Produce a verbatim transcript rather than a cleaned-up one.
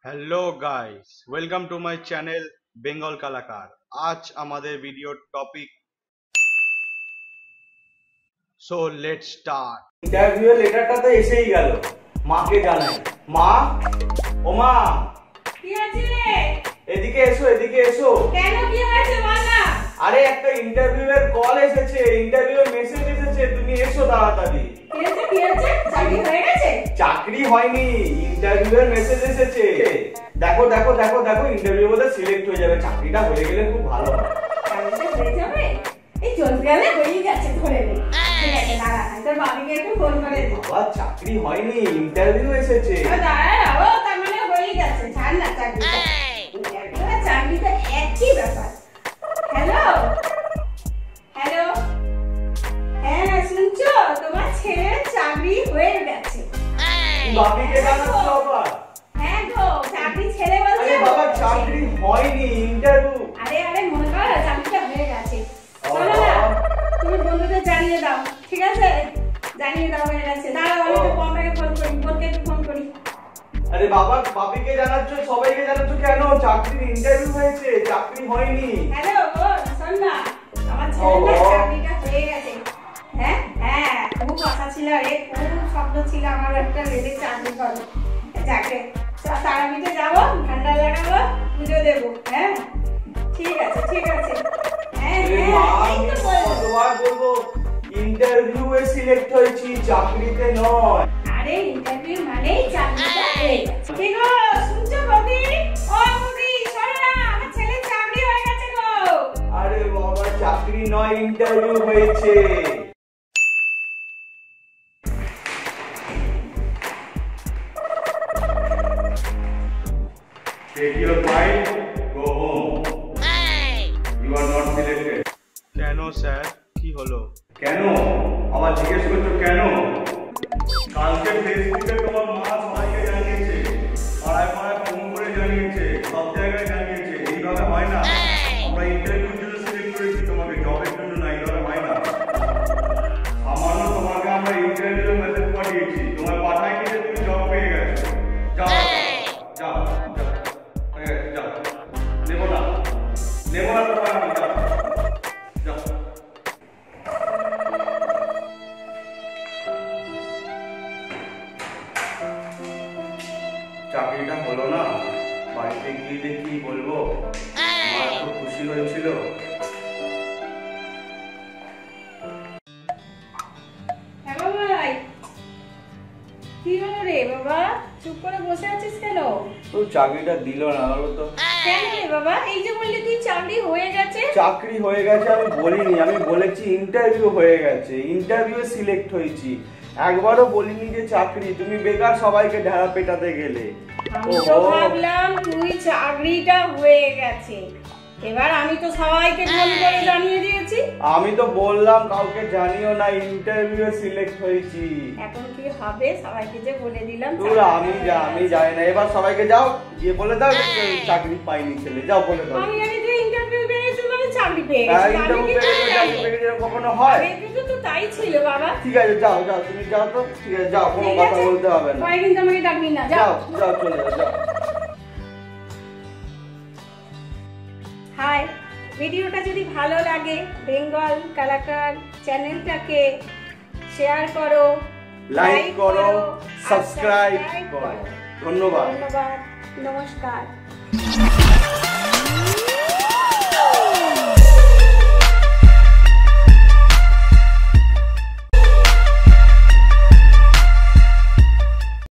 Hello guys, welcome to my channel Bengal Kalakar. आज हमारे video topic so let's start. Interview लेटरটা তো এসেই গেল। মাকে জানাই, মা ও মা কি আছে রে? এদিকে এসো, এদিকে এসো। কেন কি হয়েছে বল না? আরে একটা ইন্টারভিউ এর কল এসেছে, ইন্টারভিউ এর মেসেজ এসেছে, তুমি এসো তাড়াতাড়ি। কি হয়েছে? কি হয়েছে? চাকরি হয়ে গেছে? চাকরি হয়নি, ইন্টারভিউ এর মেসেজ এসেছে। দেখো দেখো দেখো দেখো ইন্টারভিউ মধ্যে সিলেক্ট হয়ে যাবে, চাকরিটা হয়ে গেলে খুব ভালো হয়। চাকরিটা হয়ে যাবে? এই জলগালে হয়ে গেছে ধরে নে। ঠিক আছে দাঁড়া, তোর বাবাকে একটু ফোন করে দে। বাবা চাকরি হয়নি, ইন্টারভিউ এসেছে। দাঁড়া, ও তার মানে হয়ে গেছে, ছাড় না চাকরিটা। ইন্টারভিউ আর চাকরিটা একই ব্যাপার। হ্যালো হ্যালো হ্যাঁ শুনছো, তোমার ছেলের চাকরি হয়ে গেছে। বাবাকে জানাচ্ছো আবার? হ্যাঁ গো, চাকরি ছেলে বলছে। আরে বাবা চাকরি হয়নি, ইন্টারভিউ। আরে আরে মনে কর চাকরিটা হয়ে গেছে। শোনো না, তুমি বন্ধুদের জানিয়ে দাও, ঠিক আছে? জানিয়ে দাও হয়ে গেছে। দাঁড়াও, আমি তো বোনকে ফোন করি, বোনকে একটু ফোন করি। আরে বাবা বাপিকে জানাচ্ছো, সবাইকে জানাচ্ছো কেন? চাকরির ইন্টারভিউ হয়েছে, চাকরি হয়নি। হ্যালো বোন, শোন না, আমার ছেলের চাকরিটা হয়ে গেছে। হ্যাঁ হ্যাঁ, খুব আশা ছিল রে, খুব স্বপ্ন ছিল আমার একটা রেলে চাকরি করবো। চাকরি তারাপীঠে যাবো, ভান্ডার লাগাবো, পুজো দেবো। হ্যাঁ ঠিক আছে ঠিক আছে। হ্যাঁ হ্যাঁ এই তো বল। কতবার বলবো ইন্টারভিউ এ সিলেক্ট হয়েছি, চাকরিতে নয়। আরে ইন্টারভিউ মানেই চাকরিটা হয়ে গেছে। কি গো শুনছো বৌদি? ও বৌদি শোনো না, আমার ছেলের চাকরি হয়ে গেছে গো। আরে বাবা চাকরি নয়, ইন্টারভিউ হয়েছে। Take your file, go home. You are not selected. কেন স্যার, কি হলো? কেন আবার জিজ্ঞেস করছো কেন? কালকে ফেসবুকে তোমার মা সবাইকে জানিয়েছে, পাড়ায় পাড়ায় ফোন করে জানিয়েছে, সব জায়গায় জানিয়েছে। এইভাবে হয় না, আমরা ইন্টারভিউর জন্য সিলেক্ট করেছি তোমাকে, জবের জন্য না। এইভাবে হয় না। সামান্য তোমাকে আমরা ইন্টারভিউ মেসেজ পাঠিয়েছি, তোমার পাঠায়নি যে তুমি জব পেয়ে গেছো। যাও যাও যাও যাও, নেবো না নেবো না তোমার আমি। যাও যাও। চাকরিটা হলো না, বাড়িতে গিয়ে কি বলবো? মা খুব খুশি হয়েছিল। হ্যালো ভাই, কি হলো রে বাবা? চুপ করে বসে আছিস কেন? তো চাকরিটা দিল না, বলো তো কেন রে বাবা? এই যে বললি তুই চাকরি হয়ে গেছে। চাকরি হয়ে গেছে আমি বলিনি, আমি বলেছি ইন্টারভিউ হয়ে গেছে, ইন্টারভিউ সিলেক্ট হয়েছি। একবারও বলিনি যে চাকরি। তুমি বেকার সবাইকে ঢেড়া পেটাতে গেলে। আমি তো ভাবলাম তুই চাকরিটা হয়ে গেছে, এবার আমি তো সবাইকে ফোন করে জানিয়ে দিয়েছি। আমি তো বললাম কাউকে জানিও না, ইন্টারভিউ সিলেক্ট হয়েছি। এখন কি হবে? সবাইকে যে বলে দিলাম। তোর আমি যা আমি যাই না, এবার সবাইকে যাও গিয়ে বলে দাও চাকরি পাইনি ছেলে, যাও বলে দাও। আমি জানি তুই ইন্টারভিউ পেয়েছিস মানে চাকরি পেয়ে গেছিস। আমি কি জানি? কখনো হয়? এটা তো তাই ছিল বাবা। ঠিক আছে যাও যাও, তুমি যাও তো। ঠিক আছে যাও, কোনো কথা বলতে হবে না। পরে কিন্তু আমাকে ডাকবি না। যাও যাও চলে যাও যাও। হাই, ভিডিওটা যদি ভালো লাগে বেঙ্গল কালাকার চ্যানেলটাকে শেয়ার করো, লাইক করো, সাবস্ক্রাইব করো। ধন্যবাদ ধন্যবাদ, নমস্কার।